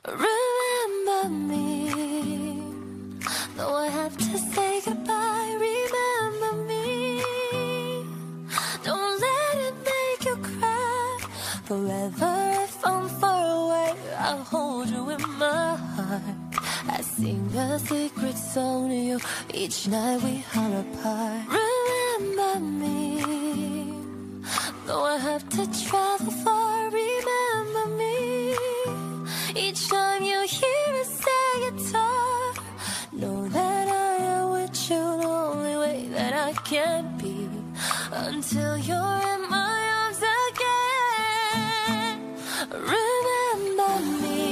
Remember me, though I have to say goodbye. Remember me, don't let it make you cry. Forever if I'm far away, I'll hold you in my heart. I sing a secret song to you each night we are apart. Remember me, though I have to travel far. Remember me, each time you hear a sad guitar. Know that I am with you the only way that I can be, until you're in my arms again. Remember me,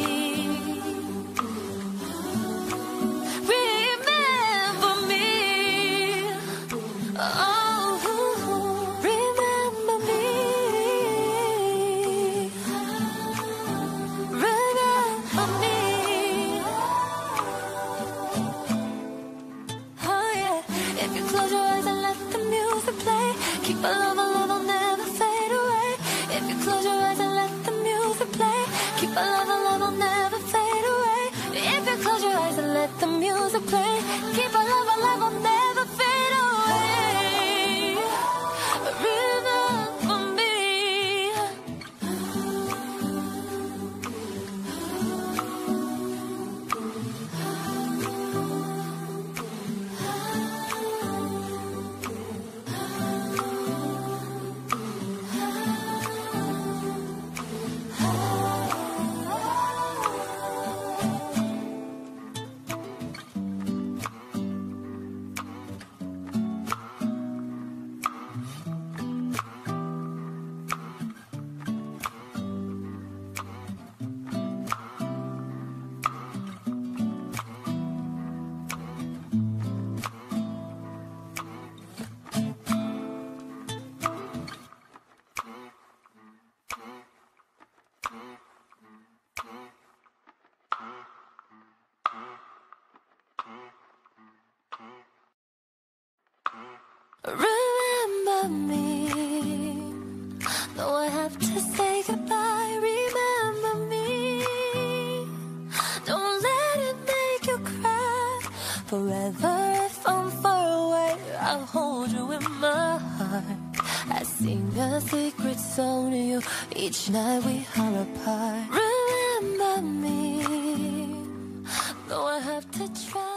remember me, oh, remember me, remember me, oh yeah. If you close your eyes and let the music play, keep a love will never fade away. If you close your eyes and let the music play, keep a love will never fade away. If you close your eyes and let the music play, keep a love will never fade away. Remember me, remember me, though I have to say goodbye. Remember me, don't let it make you cry. Forever if I'm far away, I'll hold you in my heart. I sing a secret song to you each night we are apart. Remember me, though I have to try.